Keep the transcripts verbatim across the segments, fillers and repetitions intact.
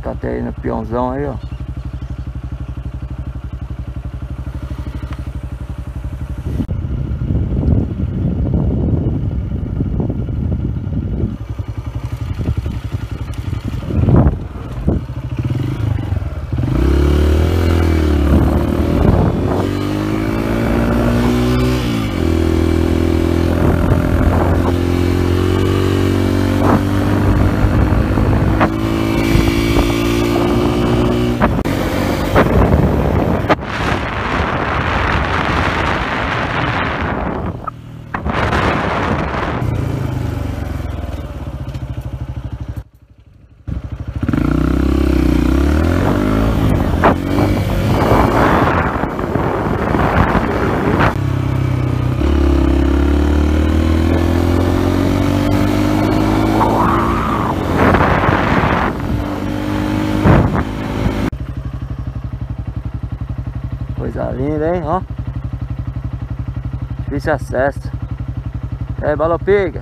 Escatei aí no peãozão aí, ó. Coisa linda, hein, ó. Difícil acesso. E aí, balão piga.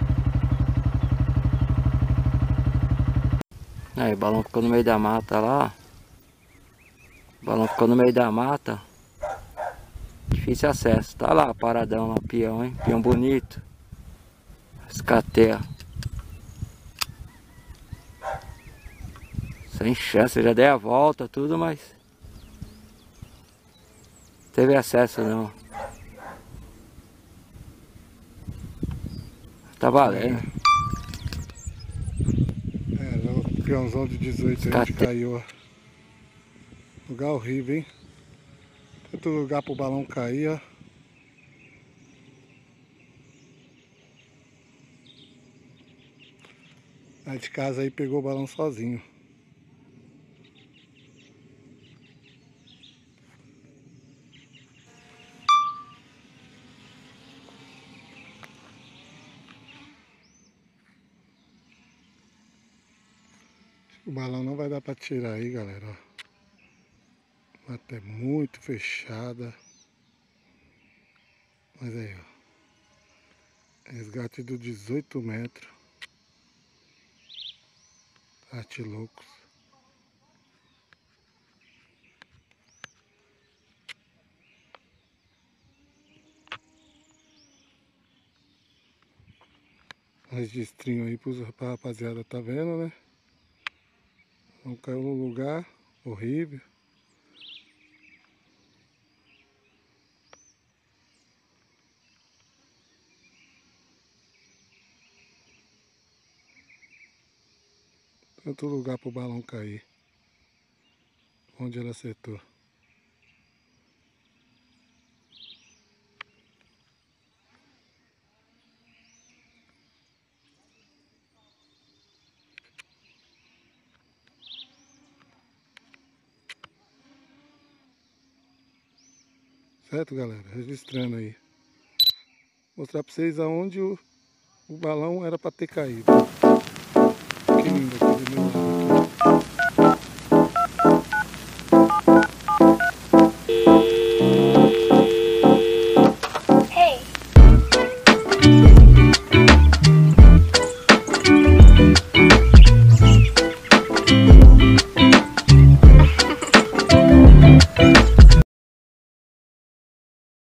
Aí, o balão ficou no meio da mata lá. O balão ficou no meio da mata. Difícil acesso. Tá lá, paradão lá, peão, hein. Peão bonito. Escateia. Sem chance, eu já dei a volta, tudo, mas teve acesso não. Tá valendo. É, o peãozão de dezoito aí que caiu, ó. Lugar horrível, hein? Tanto lugar pro balão cair, ó. Aí de casa aí pegou o balão sozinho. O balão não vai dar pra tirar aí, galera, ó. A mata é muito fechada. Mas aí, ó. Resgate do dezoito metros. Artilocos. Registrinho aí pra rapaziada, tá vendo, né? Não caiu num lugar horrível. Tanto lugar pro balão cair. Onde ela acertou. Certo, galera? Registrando aí. Mostrar pra vocês aonde o, o balão era pra ter caído. Que lindo aqui do meu lado.